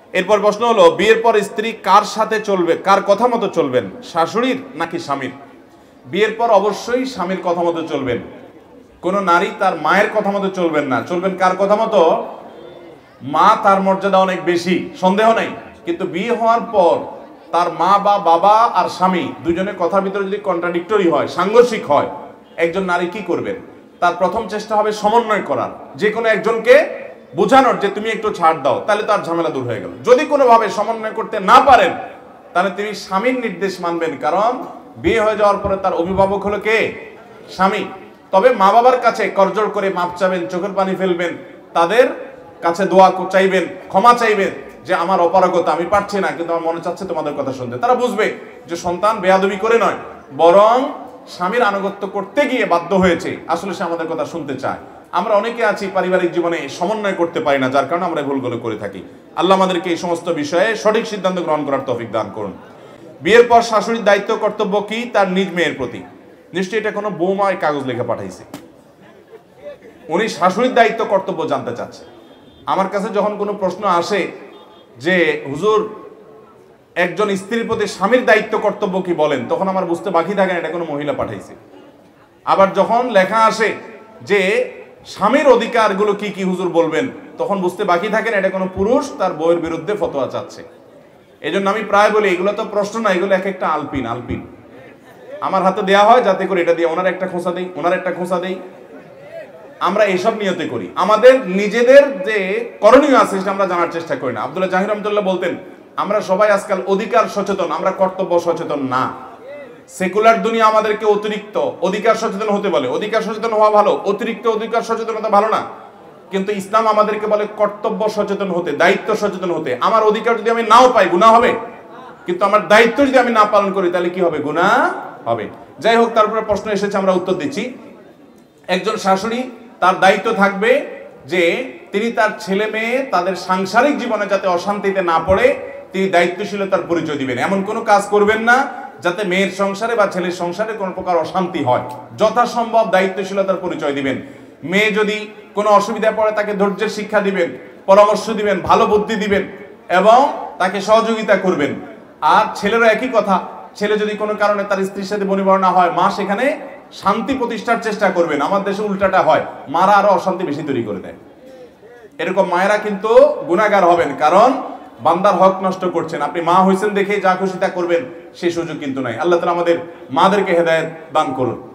এরপর প্রশ্ন হলো, বিয়ের পর স্ত্রী কার সাথে চলবে, কার কথা মতো চলবেন, শাশুড়ির নাকি স্বামীর? বিয়ের পর অবশ্যই স্বামীর কথা মতো চলবেন। কোনো নারী তার মায়ের কথা মতো চলবেন না। চলবেন কার কথা মতো? মা তার মর্যাদা অনেক বেশি, সন্দেহ নেই, কিন্তু বিয়ে হওয়ার পর তার মা বা বাবা আর স্বামী দুজনের কথার ভিতরে যদি কন্ট্রাডিক্টরি হয়, সাংঘর্ষিক হয়, একজন নারী কি করবেন? তার প্রথম চেষ্টা হবে সমন্বয় করার, যে কোনো একজনকে বোঝানোর যে তুমি একটু ছাড় দাও, তাহলে তার ঝামেলা দূর হয়ে গেল। যদি কোনোভাবে সমন্বয় করতে না পারেন, তাহলে তিনি স্বামীর নির্দেশ মানবেন, কারণ বিয়ে হয়ে যাওয়ার পরে তার অভিভাবক হলো কে? স্বামী। তবে মা বাবার কাছে করজোড় করে মাপ চাবেন, চোখের পানি ফেলবেন, তাদের কাছে দোয়া চাইবেন, ক্ষমা চাইবেন যে আমার অপারগতা, আমি পারছি না, কিন্তু আমার মনে চাচ্ছে তোমাদের কথা শুনতে। তারা বুঝবে যে সন্তান বেয়াদবি করে নয়, বরং স্বামীর আনুগত্য করতে গিয়ে বাধ্য হয়েছে, আসলে সে আমাদের কথা শুনতে চায়। আমরা অনেকে আছি পারিবারিক জীবনে সমন্বয় করতে পারি না, যার কারণে আমরা ভুলগুলো করে থাকি। আল্লাহ আমাদেরকে এই সমস্ত বিষয়ে সঠিক সিদ্ধান্ত গ্রহণ করার তৌফিক দান করুন। বিয়ের পর শাশুড়ির দায়িত্ব কর্তব্য কি তার নিজ মেয়ের প্রতি? নিশ্চয়ই এটা কোনো বৌমায় কাগজ লেখা পাঠাইছে, উনি শাশুড়ির দায়িত্ব কর্তব্য জানতে চাচ্ছে। আমার কাছে যখন কোনো প্রশ্ন আসে যে হুজুর একজন স্ত্রীর প্রতি স্বামীর দায়িত্ব কর্তব্য কি বলেন, তখন আমার বুঝতে বাকি থাকে না এটা কোনো মহিলা পাঠাইছে। আবার যখন লেখা আসে যে স্বামীর অধিকারগুলো কি কি হুজুর বলবেন, তখন বুঝতে বাকি থাকে না এটা কোনো পুরুষ তার বউয়ের বিরুদ্ধে ফতোয়া চাচ্ছে। এই জন্য আমি প্রায় বলি এগুলো তো প্রশ্ন না, এগুলো এক একটা আলপিন আলপিন আমার হাতে দেওয়া হয়, যাতে করে এটা দিয়ে ওনার একটা খোঁচা দেই, ওনার একটা খোঁচা দেই। আমরা এসব নিয়তে করি, আমাদের নিজেদের যে করণীয় আছে সেটা আমরা জানার চেষ্টা করি না। আব্দুল্লাহ জাহির রহমতুল্লাহ বলতেন, আমরা সবাই আজকাল অধিকার সচেতন, আমরা কর্তব্য সচেতন না। সেকুলার দুনিয়া আমাদেরকে অতিরিক্ত অধিকার সচেতন হতে বলে। অধিকার সচেতন হওয়া ভালো, অতিরিক্ত অধিকার সচেতনতা ভালো না, কিন্তু ইসলাম আমাদেরকে বলে কর্তব্য সচেতন হতে, দায়িত্ব সচেতন হতে। আমার অধিকার যদি আমি নাও পাই গুনাহ হবে, কিন্তু আমার দায়িত্ব যদি আমি না পালন করি তাহলে কি হবে? গুনাহ হবে। যাই হোক, তারপরে প্রশ্ন এসেছে, আমরা উত্তর দিচ্ছি। একজন শাশুড়ি তার দায়িত্ব থাকবে যে তিনি তার ছেলে মেয়ে তাদের সাংসারিক জীবনে যাতে অশান্তিতে না পড়ে তিনি দায়িত্বশীলতার পরিচয় দিবেন। এমন কোনো কাজ করবেন না যাতে মেয়ের সংসারে বা ছেলের সংসারে কোনো প্রকার অশান্তি হয়। যথাসম্ভব দায়িত্বশীলতার পরিচয় দিবেন। মেয়ে যদি কোনো অসুবিধা পড়ে তাকে ধৈর্যের শিক্ষা দিবেন, পরামর্শ দিবেন, ভালো বুদ্ধি দিবেন এবং তাকে সহযোগিতা করবেন। আর ছেলেরও একই কথা, ছেলে যদি কোনো কারণে তার স্ত্রীর সাথে বনিবনা না হয়, মা সেখানে শান্তি প্রতিষ্ঠার চেষ্টা করবেন। আমার দেশে উল্টাটা হয়, মারা আরো অশান্তি বেশি তৈরি করে দেয়। এরকম মায়েরা কিন্তু গুনাহগার হবেন, কারণ বান্দার হক নষ্ট করছেন। আপনি মা হয়েছেন দেখে যা খুশি তা করবেন সেই সুযোগ কিন্তু নাই। আল্লাহ তাআলা আমাদের মাদেরকে হেদায়েত দান করুন।